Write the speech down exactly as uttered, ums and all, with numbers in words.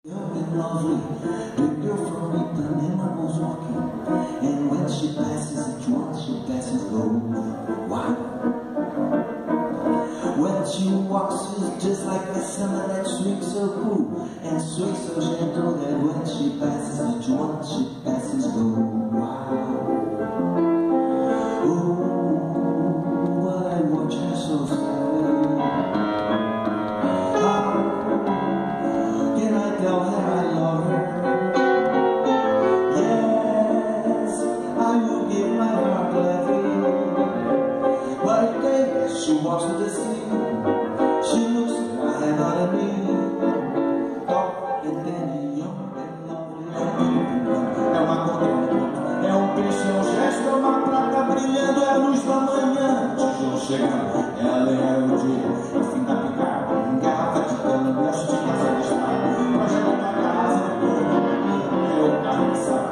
Young and lovely, the girl from Ipanema was walking, and when she passes each one, she passes gold. Wow! When she walks, she's just like the summer that swings so cool and swings so gentle that when she passes each one, she passes gold. Wow! Oh, I watch her so slowly. Tell her I love her. Yes, I will give my heart gladly. But a day as she walks to the sea, she looks right at me. Dark and then young and lovely. É uma cor, é um peixe, é um gesto, é uma prata brilhando, é a luz da manhã. Tijolo chegando, ela é o dia, o fim da picada, um garrafa de cana, gosto de casa de estar. Projeto da casa, meu carro,